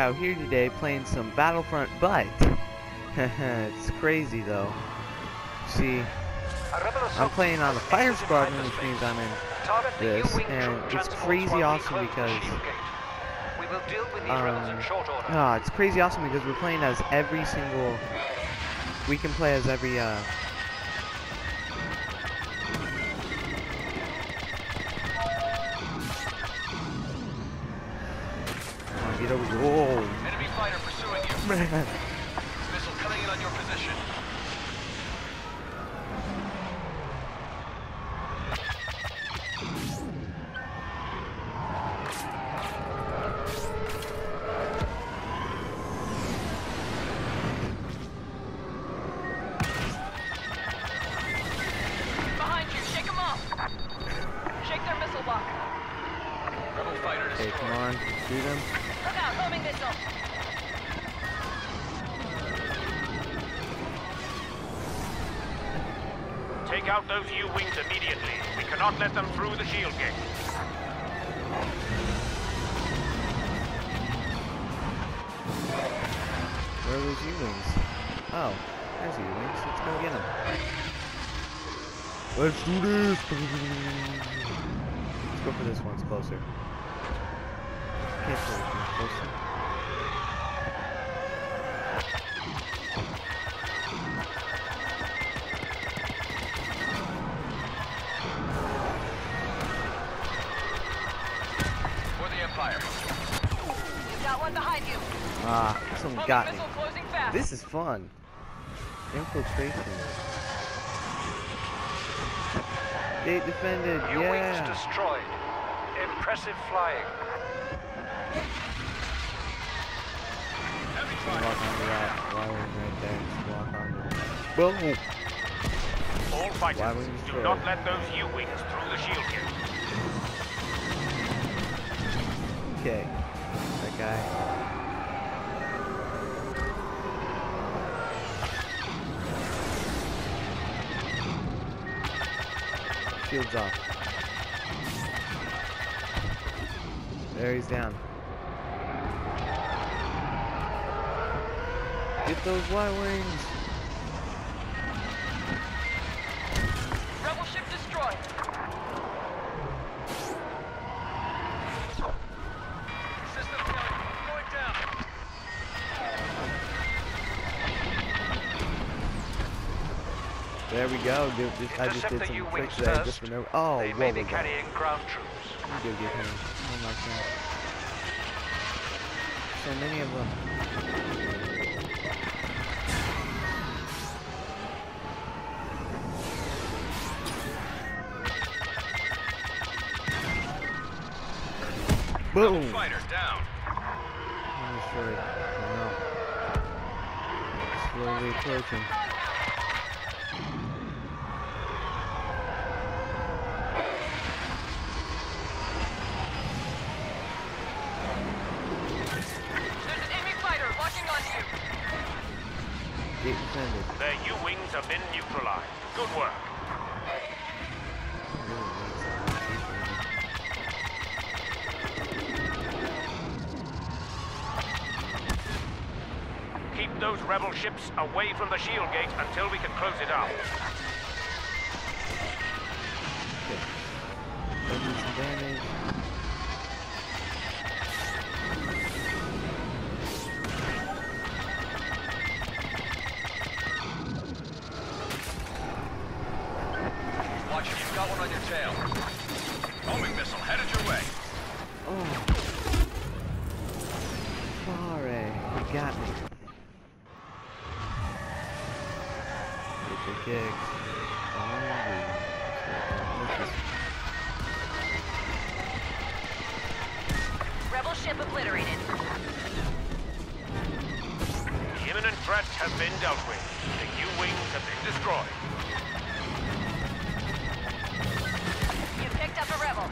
cow here today playing some Battlefront, but it's crazy though. See, I'm playing on the Fire Squadron, which means I'm in this, and it's crazy awesome because it's crazy awesome because we're playing as every single. We can play as every Get over here. Whoa. Enemy fighter pursuing you. Man. Missile coming in on your position. Behind you, shake them off. Shake their missile lock. Rebel fighter destroyed. Okay, come on, shoot them. Look out, homing missile. Take out those U-wings immediately. We cannot let them through the shield gate. Where are those U-wings? Oh, there's the U-wings. Let's go get them. Let's do this! Let's go for this one. It's closer. Can't see which one's closer. For the Empire. You've got one behind you. Ah, someone got me. Missile closing fast. This is fun. Infiltration. Gate defended, U-wings yeah. destroyed. Impressive flying. Walk onto that. Y-wing right there. Just walk onto it. Boom! All fighters, Y-wing do destroyed. not let those U-wings through the shield gate. Okay. That guy. Shields off. There, he's down. Get those Y-wings. Rebel ship destroyed. System failure. Going down. There we go, dude. I just did Intercept the some U-wings tricks there just first. for no. Oh, They whoa, may be whoa, whoa. carrying ground troops. You go get him. Oh my god. So many of them. Boom! Fighter down. I'm destroyed. Oh, no. Slowly approaching. There's an enemy fighter locking on you. Gate defended. Their U-wings have been neutralized. Good work. Keep those rebel ships away from the shield gate until we can close it up. They do some damage. Watch it, you've got one on your tail. Homing missile headed your way. Oh. Sorry. You got me. Get your kicks. Rebel ship obliterated. The imminent threat has been dealt with. The U-wings have been destroyed. You picked up a rebel.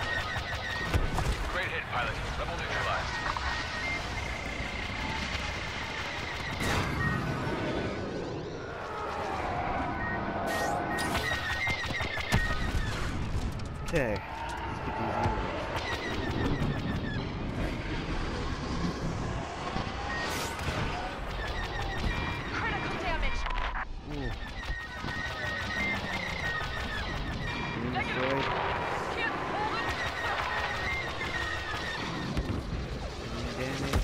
Great hit, pilot. Rebel neutralized. Okay, let's get these units. Critical damage. Ooh. Unit Negative. destroyed. Can't hold it. Unit damage.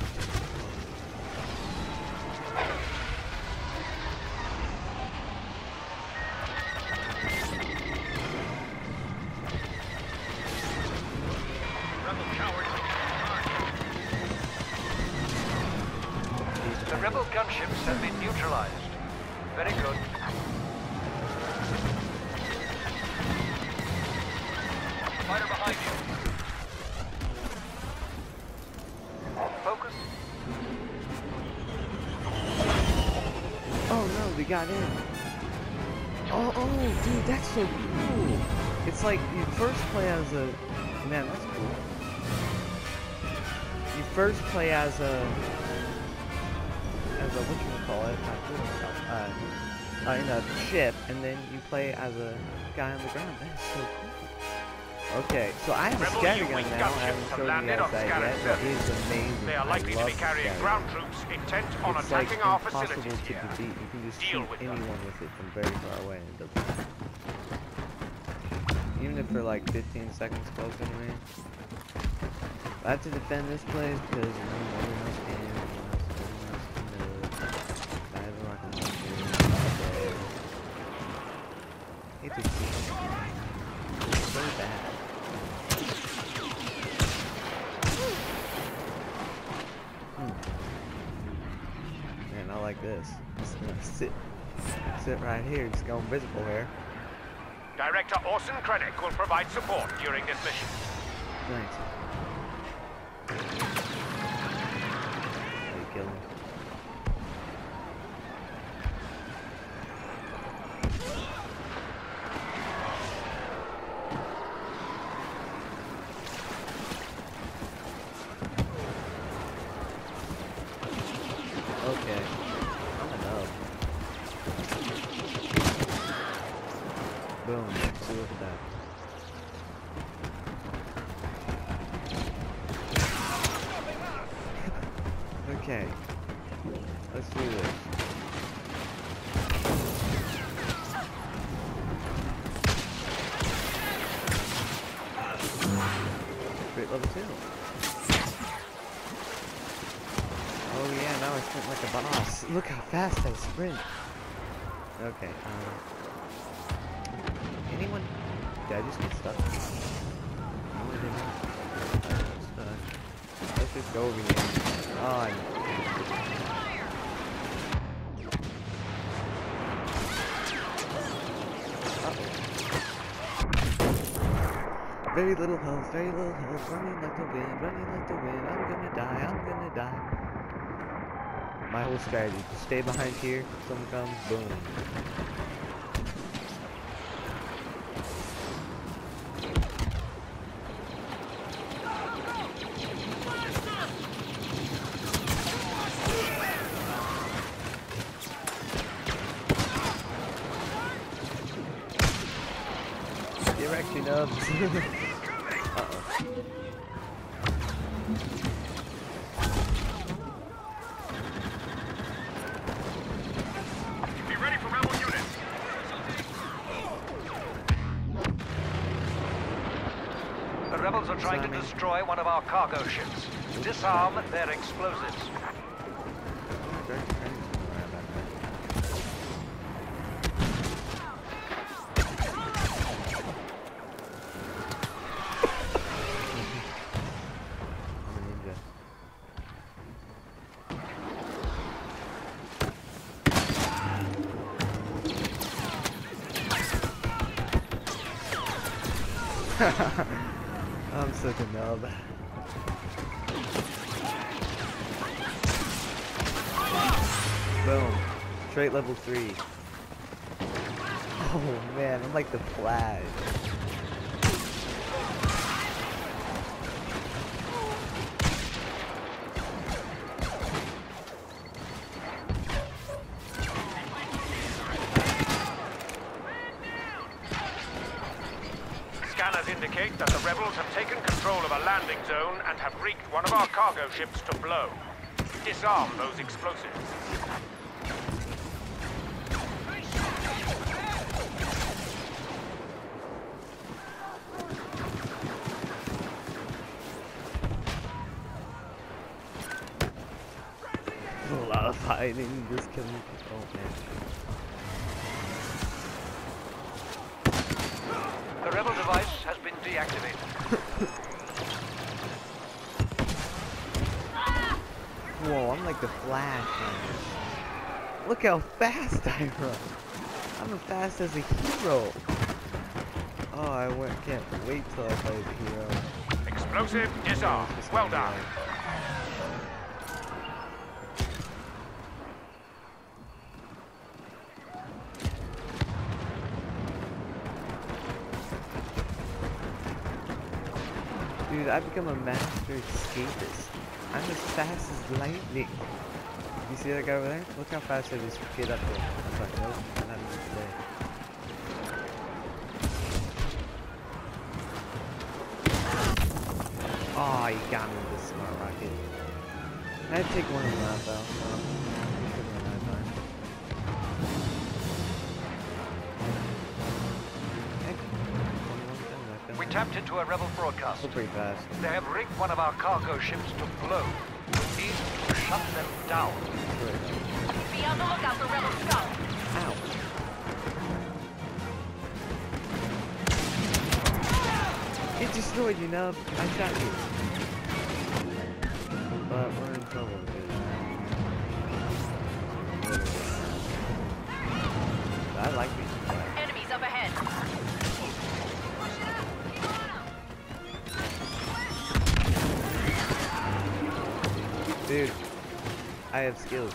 The rebel gunships have been neutralized. Very good. Fighter behind you. Focus. Oh no, we got in. Oh, dude, that's so cool. It's like you first play as a... Man, that's cool. You first play as a whatchamacallit, in a ship, and then you play as a guy on the ground. That's so cool. Okay, so I have a scatter gun now. I haven't shown you guys that yet, but it is amazing. They are likely to be carrying ground troops intent on it's like attacking our impossible facilities to here. defeat. You can just Deal shoot with them. anyone with it from very far away, and it doesn't matter. Even if they're like 15 seconds close anyway. I have to defend this place because no one else can. It's so bad. Man, I like this. Just gonna sit right here, just go invisible here. Director Orson Krennic will provide support during this mission. Thanks. How you kill him? Okay. I'm a nub. Boom. See, look at that. Okay. Let's do this. Great level 2. Oh yeah, now I sprint like a boss. Look how fast I sprint. Okay, anyone? Did I just get stuck? No, I didn't. Let's just go over here. Oh, very little health, running like the wind, I'm gonna die. My whole strategy, just stay behind here, someone comes, boom. Direction of. Uh-oh. Be ready for rebel units. The rebels are trying to destroy one of our cargo ships. Disarm their explosives. I'm such a nub. Boom. Trait level 3. Oh man, I'm like the Flash. Scanners indicate that the rebels have taken control of a landing zone and have rigged one of our cargo ships to blow. Disarm those explosives. There's a lot of fighting, just killing people. Oh man. The rebel device has been deactivated. Whoa, I'm like the Flash on this. Look how fast I run. I'm as fast as a hero. Oh, can't wait till I play the hero. Explosive disarm. Well done. Dude, I've become a master escapist. I'm as fast as lightning. You see that guy over there? Look how fast I just get up there. I'm like, nope, not even today. Oh, you got me with this smart rocket. I had to take one of them out though, so we should run out of time. We tapped into a rebel broadcast. Still pretty fast. They have rigged one of our cargo ships to blow. We need to shut them down. Be on the lookout for rebel scum. Ow. Get destroyed, you nub. I shot you. But we're in trouble, dude. I like these guys. Enemies up ahead. Dude, I have skills.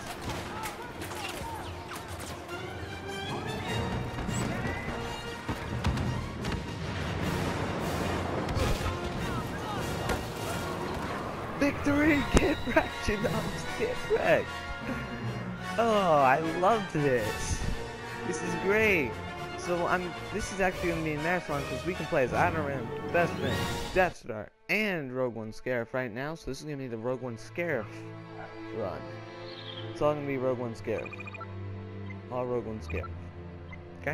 Victory! Get wrecked, you know, get wrecked. Oh, I love this. This is great. So this is actually gonna be a marathon because we can play as Adarim, Bespin, Death Star, and Rogue One Scarif right now. So this is gonna be the Rogue One Scarif run. It's all gonna be Rogue One Scarif. All Rogue One Scarif. Okay?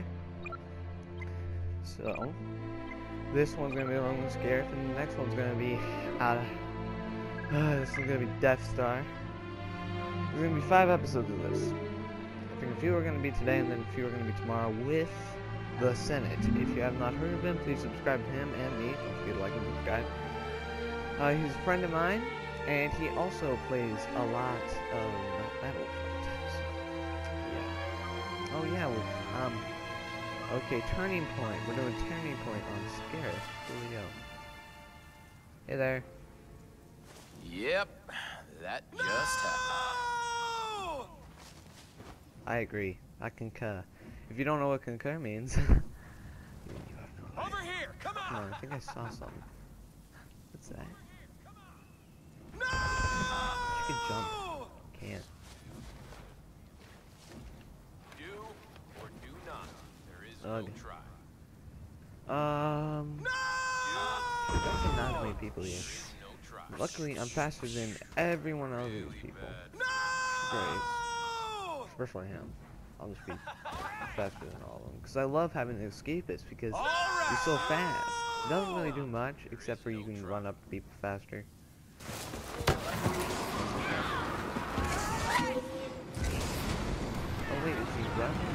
So this one's gonna be Rogue One Scarif, and the next one's gonna be this is gonna be Death Star. There's gonna be 5 episodes of this. I think a few are gonna be today, and then a few are gonna be tomorrow with the Senate. If you have not heard of him, please subscribe to him and me. Don't forget to like and subscribe. He's a friend of mine, and he also plays a lot of Battlefront. So, yeah. Oh yeah. Well, okay. Turning Point. We're doing Turning Point on Scarif. Here we go. Hey there. Yep, that just happened. I agree. I concur. If you don't know what concur means, you have no idea. Over here, come Come on. on, I think I saw something. What's that? No! You can jump. Can't. Do or do not. There is Ugh. no try. There's actually not that many people here. No try. Luckily, I'm faster than every one of these people. Great. Especially him. I'll just be faster than all of them. Because I love having the escapist because you're so fast. It doesn't really do much except for you can run up to people faster. Oh wait, is he running?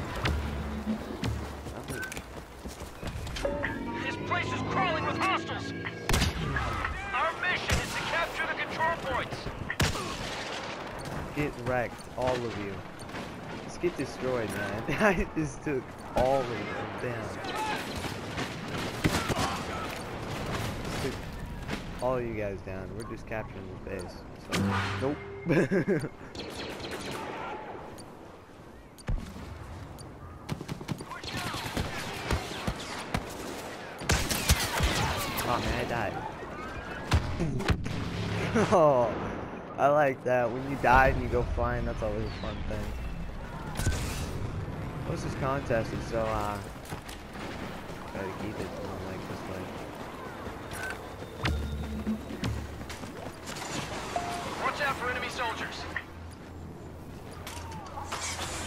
This place is crawling with hostiles! Our mission is to capture the control points! Get wrecked, all of you. Just get destroyed, man. I just took all of them down. Just took all of you guys down. We're just capturing this base. So, nope. Oh man, I died. Oh, I like that. When you die and you go flying, that's always a fun thing. What's this contest? Is so, try to keep it going like this way.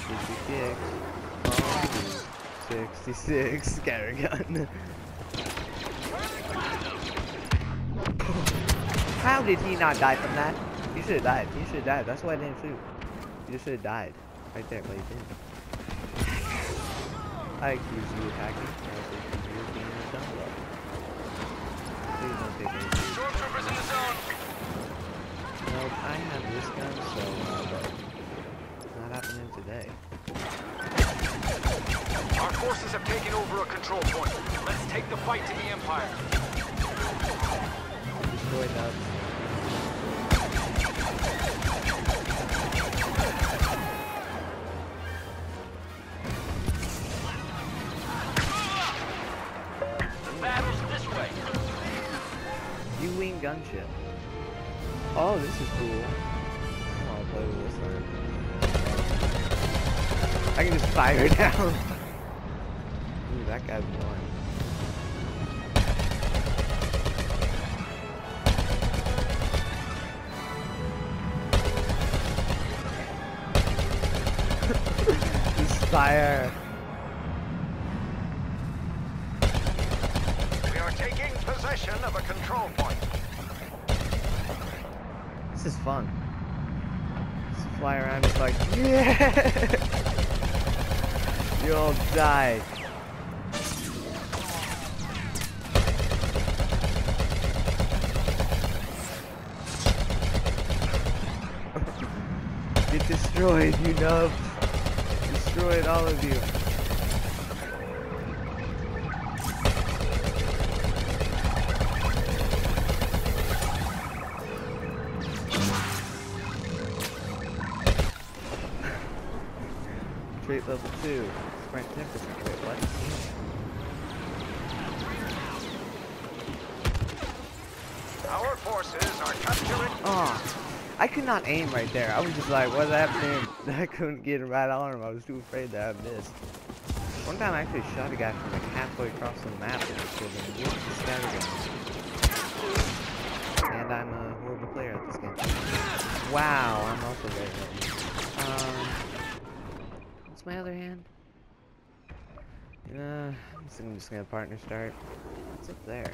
66. Oh, 66. Scatter gun. How did he not die from that? He should have died. He should have died. That's why I didn't shoot. He just should have died. Right there, but he didn't. I accuse you of hacking. I also accuse you of being a dumb love. Please don't take any. Stormtroopers in the zone. Nope, I have this gun, so it's not happening today. Our forces have taken over a control point. Let's take the fight to the Empire. Destroy that. The battle's this way. U-wing gunship. Oh, this is cool. I'll play with this one. I can just fire it down. Ooh, that guy's one. Just fire. We are taking possession of a control point. This is fun. Just fly around just like, yeah! You'll die. Get destroyed, you nub. Destroyed all of you. Trait level 2. Sprint 10%. Wait, what? Our forces are capturing. Oh, I could not aim right there. I was just like, what's happening? I couldn't get it right on him. I was too afraid that I missed. One time I actually shot a guy from like halfway across the map and just killed him with the scatter gun. And I'm a horrible player at this game. Wow, I'm also very lucky. What's my other hand? I'm just gonna partner start. What's up there?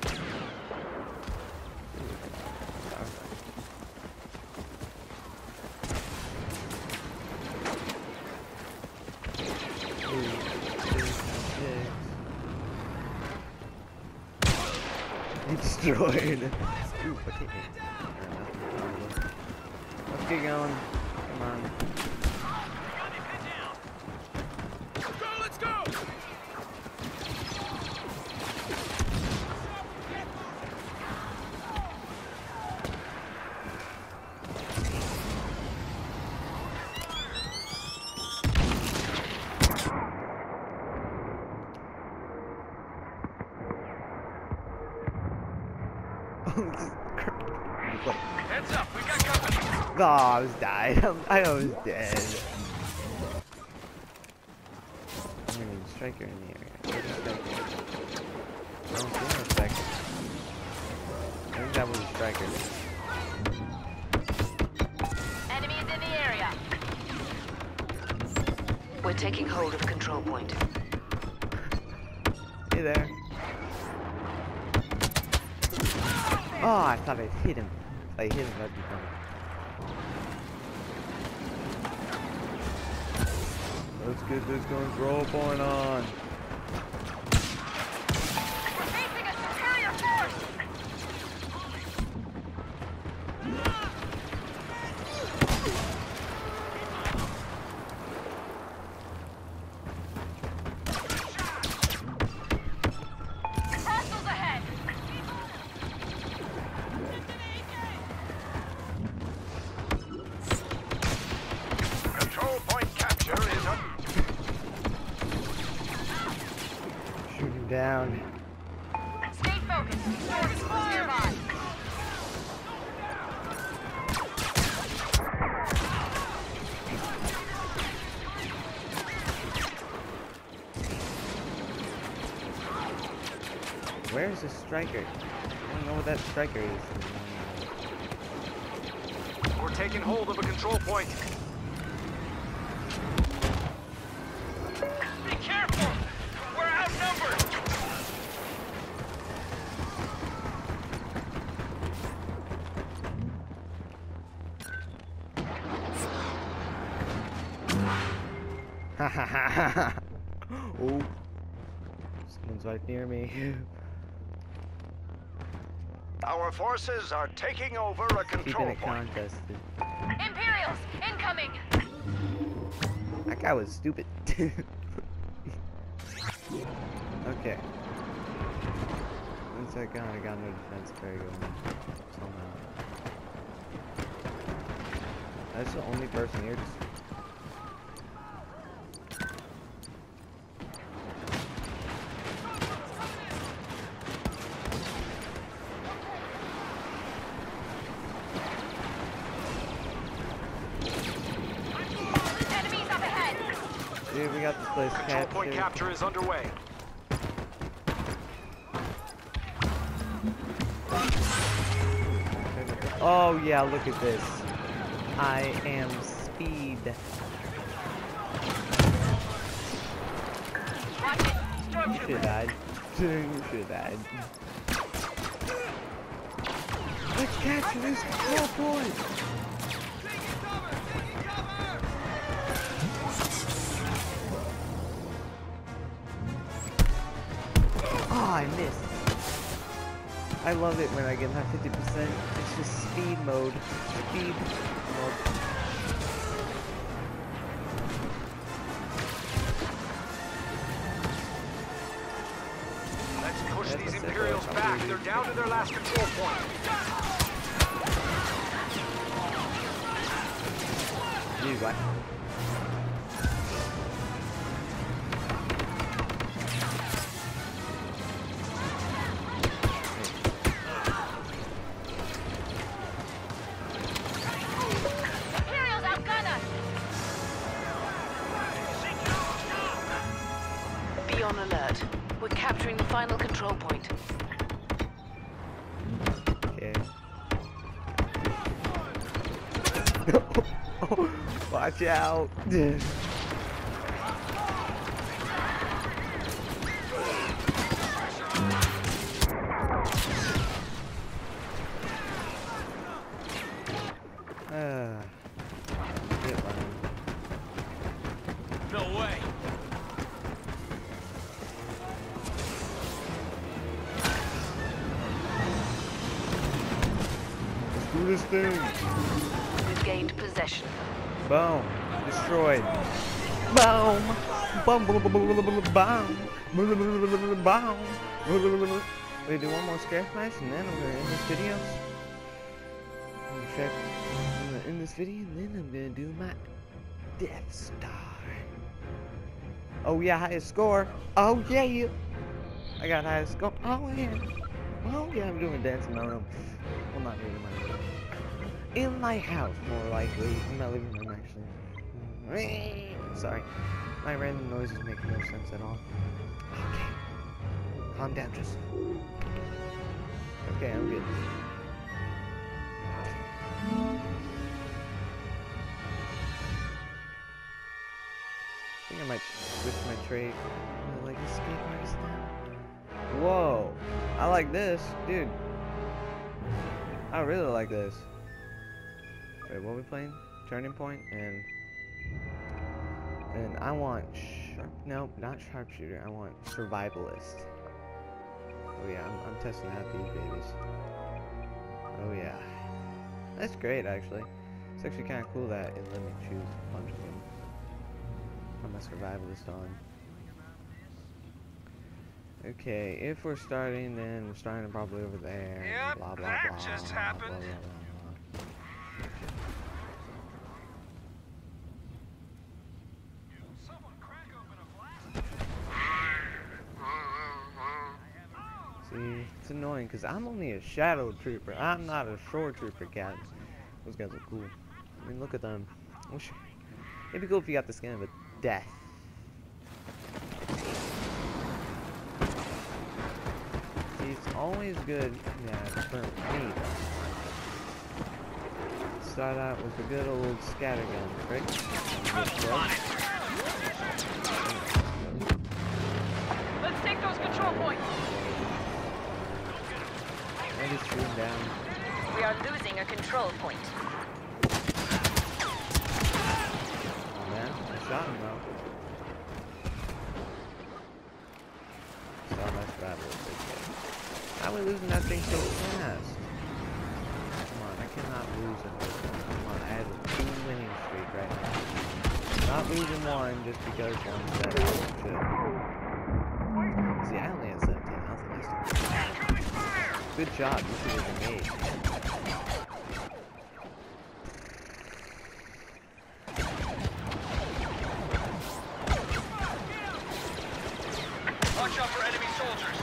Destroyed. Ooh, potato. Let's get going. Come on. Let's go! Heads up, we got company. Oh, I was died. I was dead. I'm gonna need a striker in the area. Where's the striker? I don't see no striker. I think that was a striker. Enemies in the area. We're taking hold of a control point. Hey there. Oh, I thought I'd hit him. If I hit him, that'd be funny. Let's get this control point on. We're facing a superior force. Hostiles ahead. Control point capture is up. Shoot him down. Stay focused. Force is nearby. Where's the striker? I don't know what that striker is. We're taking hold of a control point. Ha ha ha ha. Oh. Someone's right near me. Our forces are taking over a control Keeping it point. contested. Imperials, incoming! That guy was stupid. Okay. Once I got no defense carry going somehow. That's the only person here. Enemies up ahead! Dude, we got this place Control point captured. capture is underway. Oh yeah, look at this. I am speed. Watch it! You should Stormtrooper! have died. You should have died. Let's capture this control point! Oh, I missed. I love it when I get my 50%. It's just speed mode. Speed mode. Let's push That's these a Imperials simple back. upgrade. They're down to their last control point. You what? Imperials outgun us! Be on alert. We're capturing the final control point. Okay. Watch out. Get one. No way. Let's do this thing. We've gained possession. Boom. Destroyed. Boom. Boom. Boom. Boom. Boom. Boom. We do one more scare smash and then I'm gonna end this video. I'm gonna end this video and then I'm gonna do my Death Star. Oh yeah, highest score. Oh yeah. I got highest score. Oh yeah. Oh yeah, I'm doing dancing on them. Well, not really in my house, more likely. In my living room, actually. Sorry. My random noises make no sense at all. Okay. Calm down, Joseph. Okay, I'm good. I think I might switch my trade. I like escape artist now. Whoa. I like this. Dude. I really like this. Wait, what are we playing? Turning Point and I want nope, not sharpshooter. I want survivalist. Oh yeah, I'm testing out these babies. Oh yeah, that's great actually. It's actually kind of cool that it let me choose a bunch of them. I'm a survivalist on. Okay, if we're starting, then we're starting probably over there. Yep, blah, blah, that blah, just blah, happened. blah, blah, blah. See, it's annoying because I'm only a shadow trooper. I'm not a shore trooper, guys. Those guys are cool. I mean, look at them. It'd be cool if you got the skin of a death. See, it's always good, yeah, for me. Start out with a good old scattergun trick. Let's take those control points! I just shoot him down. We are losing a control point. Oh man, I shot him though. Rebels, okay. How are we losing that thing so fast? Come on, I cannot lose in this one. Come on, I have a 2-winning streak right now. Not losing one just because one's better. See, I only had 17. That was the nice one. Good job. You should have made. Watch out for enemy soldiers.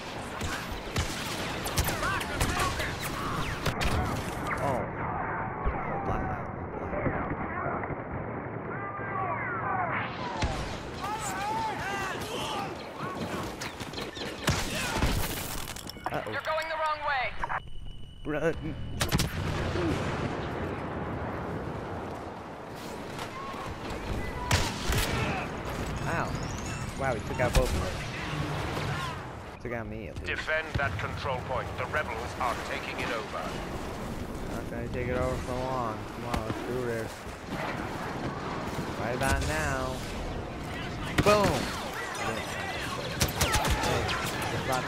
Oh, black. Uh-oh. You're going the wrong way. Run. Ow. Wow, he took out both of us. Took out me at least. Defend that control point. The rebels are taking it over. Not gonna take it over for long. Come on, let's do this. Right about now. Boom! There's a lot of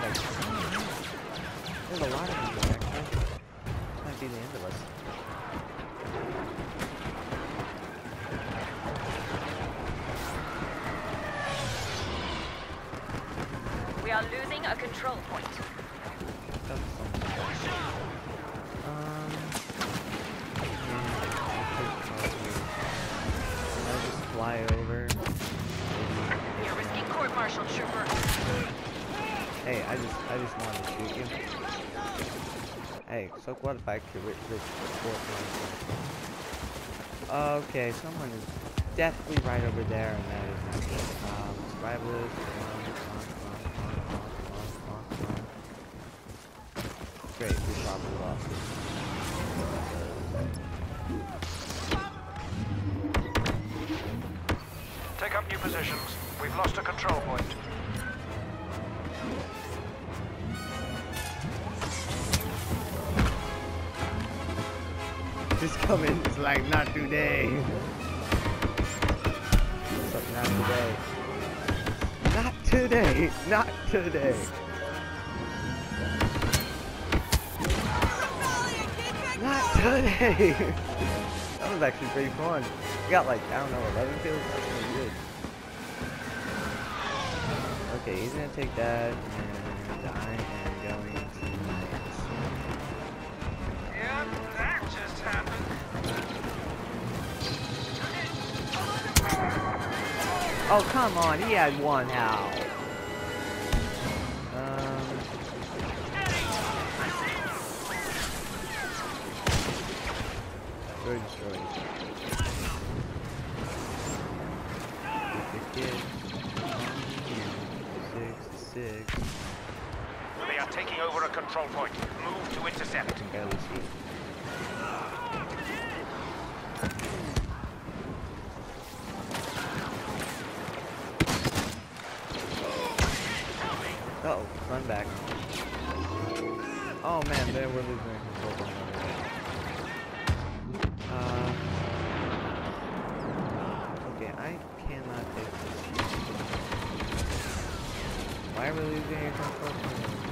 them here, actually. This might be the end of us. We are losing a control point. I'll just fly over. You're risking court-martial, trooper. Hey, I just wanted to shoot you. Hey, so what if I could rip this court martial? Okay, someone is definitely right over there, and that is not good. Survive this. Great, we probably lost. Take up new positions. We've lost a control point. Just coming, it's like, not today. What's up, not today? Not today! Not today! Not today! That was actually pretty fun. We got like, I don't know, 11 kills? That's pretty good. Okay, he's gonna take that, and I am going to... Yeah, that just happened. Oh, come on, he had one health. Good choice. Six. They are taking over a control point. Move to intercept. I can barely see. Uh-oh, run back. Oh man, there we're losing control point. Okay, I cannot take this. Why are we losing a control point?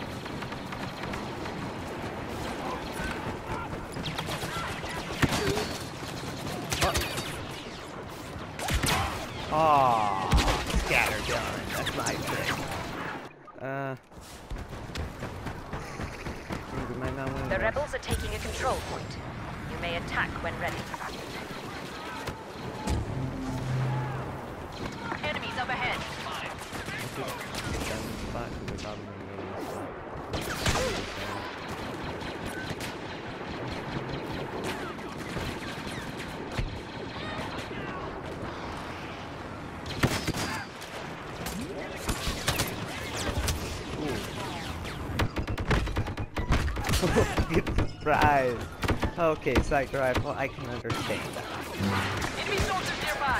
Oh, scattergun. That's my thing. We might not win The this. rebels are taking a control point. You may attack when ready. Enemies up ahead. Spot, 'cause we're probably gonna get this spot. Get surprised. Okay, psych rifle, I can understand that. Enemy soldiers nearby.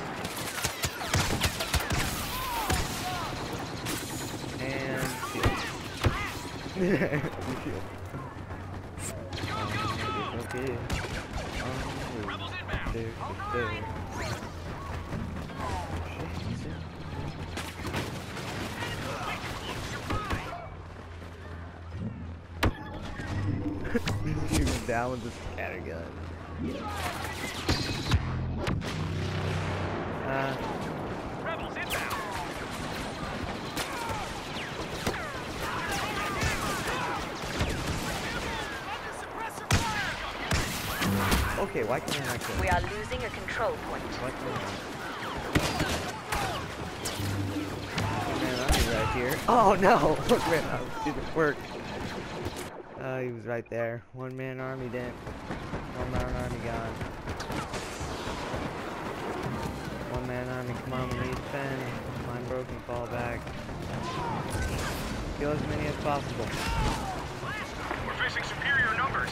And shield. Okay. There. down with the scattergun. Rebels inbound. Okay, why can't I kill? We are losing a control point. Why can't I? Man, I'm right here. Oh no! Man, it didn't work. He was right there. One-man army didn't. One-man army gone. One-man army, come on, we need to defend. Line broken, fall back. Kill as many as possible. We're facing superior numbers.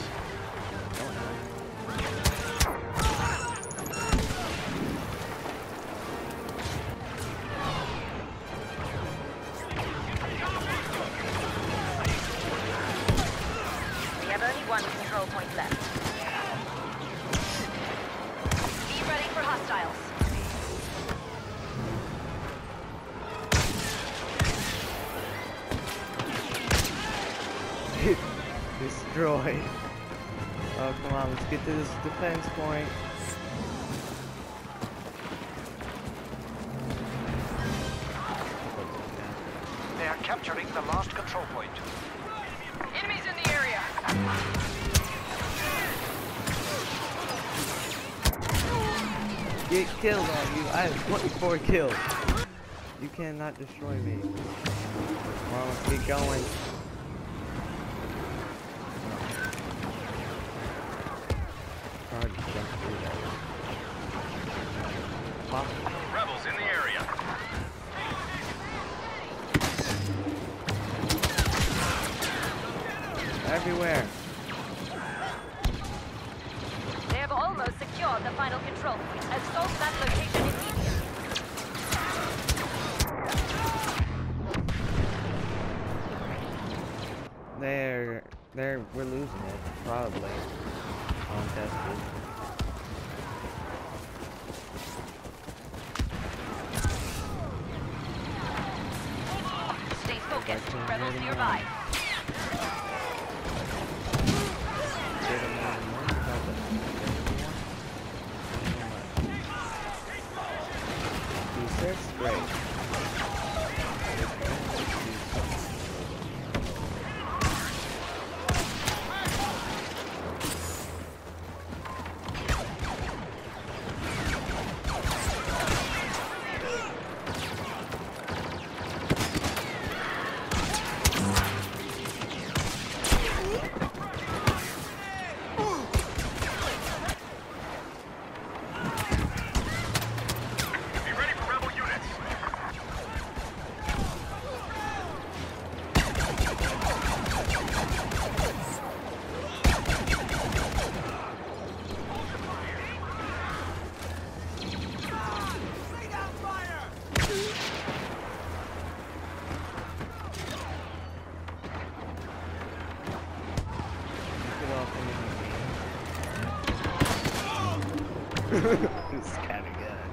We have only one control point left. Be ready for hostiles. Destroyed. Oh, come on, let's get to this defense point. They are capturing the last control point. Enemies in the area. Get killed on you. I have 24 kills. You cannot destroy me. Come on, let's get going. Hard to jump through that. Pop. Rebels in the area. Everywhere. They have almost secured the final control point. Assault that location immediately. We're losing it, probably. Untested. Stay focused. Rebels nearby. Great. It's kind of good.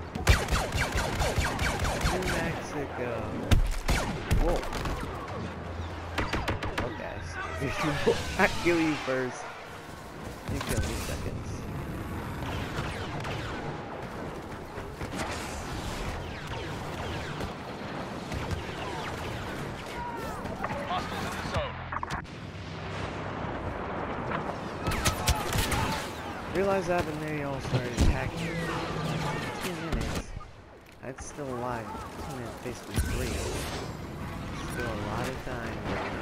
New Mexico. Whoa. Okay. I kill you first. You kill me seconds. Hostiles in the zone. Realize that when they all started attacking. 2 minutes. That's still alive. 2 minutes, basically 3. Still a lot of time.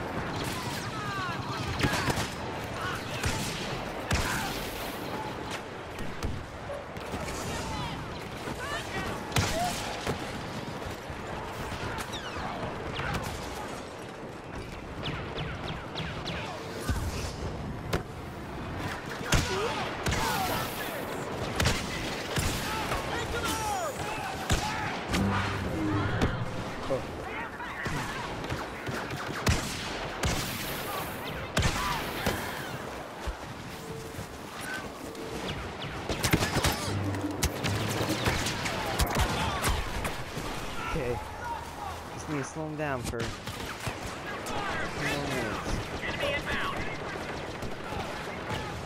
Okay. Just need to slow him down for 2 more minutes.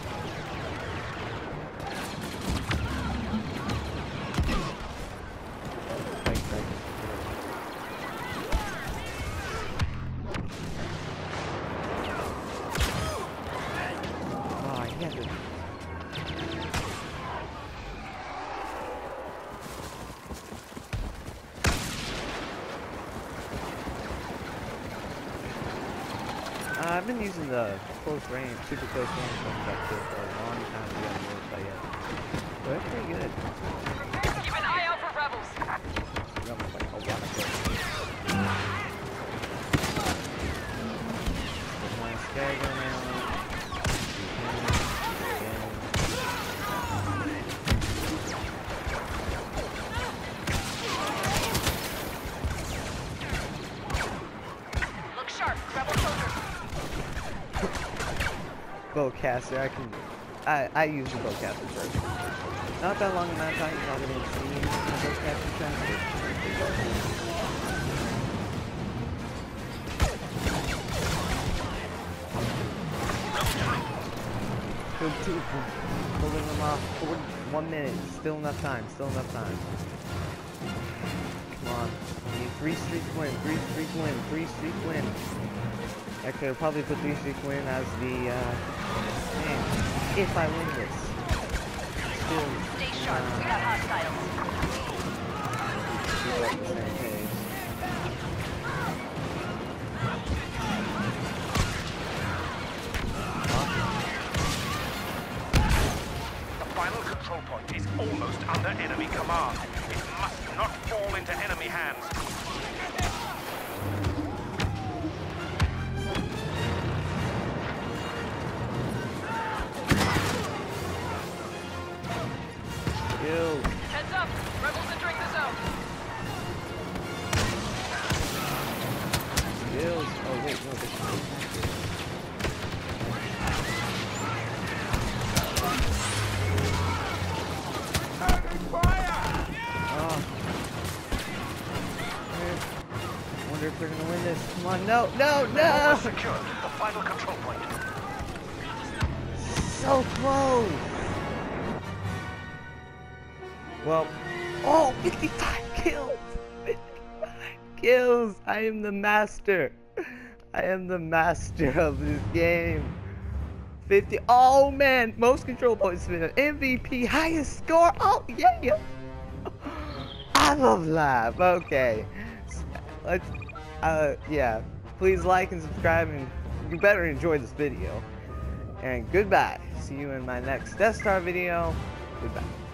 I've been using the close range, super close range objective for a long time to get more play yet. But it's pretty good. Keep an eye out for rebels. It's almost like a lot of good. My Skagger now. Look sharp, rebel soldiers. Bowcaster, I use the bowcaster first. Not that long amount of time, you probably didn't see the bowcaster transfer. Good too. Pulling them off. 1 minute. Still enough time. Still enough time. Come on. We need 3 streak win. 3 streak win. 3 streak win. Actually, I'll probably put 3 streak win as the, man, if I win this. Still, Stay sharp. We got hostiles. keep up the same pace. The final control point is almost under enemy command. It must not fall into enemy hands. Kill. Heads up, rebels entering the zone. Kills. Oh, wait, no, this is wonder if they're gonna win this. Come on, no, no, no! Secure the final control point. So close! Well, oh, 55 kills! 55 kills! I am the master! I am the master of this game. 50, oh man, most control points been an MVP, highest score, oh yeah! I love live, okay. Let's, yeah, please like and subscribe, and you better enjoy this video. And goodbye. See you in my next Death Star video. Goodbye.